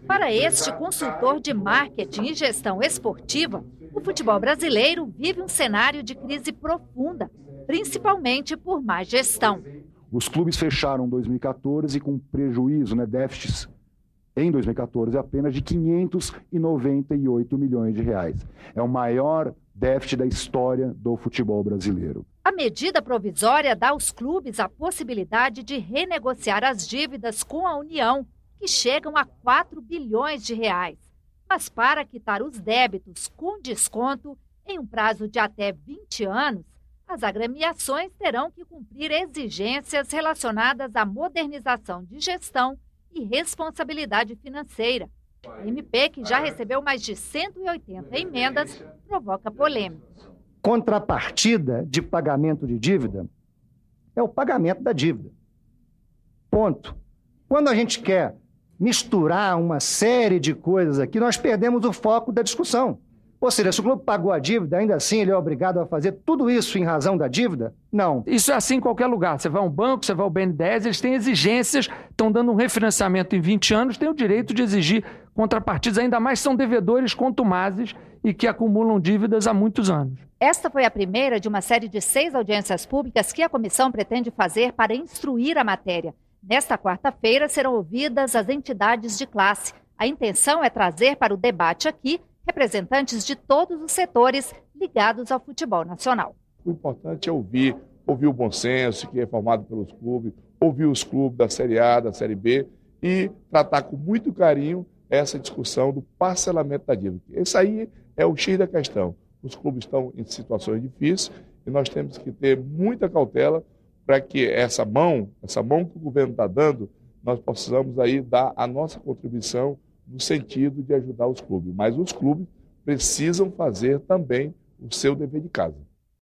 Para este consultor de marketing e gestão esportiva, o futebol brasileiro vive um cenário de crise profunda, principalmente por má gestão. Os clubes fecharam 2014 com prejuízo, déficits, em 2014 apenas de 598 milhões de reais. É o maior déficit da história do futebol brasileiro. A medida provisória dá aos clubes a possibilidade de renegociar as dívidas com a União, que chegam a 4 bilhões de reais. Mas para quitar os débitos com desconto em um prazo de até 20 anos, as agremiações terão que cumprir exigências relacionadas à modernização de gestão e responsabilidade financeira. A MP, que já recebeu mais de 180 emendas, provoca polêmica. Contrapartida de pagamento de dívida é o pagamento da dívida. Ponto. Quando a gente quer misturar uma série de coisas aqui, nós perdemos o foco da discussão. Ou seja, se o clube pagou a dívida, ainda assim ele é obrigado a fazer tudo isso em razão da dívida? Não. Isso é assim em qualquer lugar. Você vai a um banco, você vai ao BNDES, eles têm exigências, estão dando um refinanciamento em 20 anos, têm o direito de exigir contrapartidas, ainda mais são devedores contumazes e que acumulam dívidas há muitos anos. Esta foi a primeira de uma série de 6 audiências públicas que a comissão pretende fazer para instruir a matéria. Nesta quarta-feira serão ouvidas as entidades de classe. A intenção é trazer para o debate aqui representantes de todos os setores ligados ao futebol nacional. O importante é ouvir o bom senso que é formado pelos clubes, ouvir os clubes da Série A, da Série B e tratar com muito carinho essa discussão do parcelamento da dívida. Esse aí é o X da questão. Os clubes estão em situações difíceis e nós temos que ter muita cautela para que essa mão que o governo está dando, nós possamos aí dar a nossa contribuição no sentido de ajudar os clubes. Mas os clubes precisam fazer também o seu dever de casa.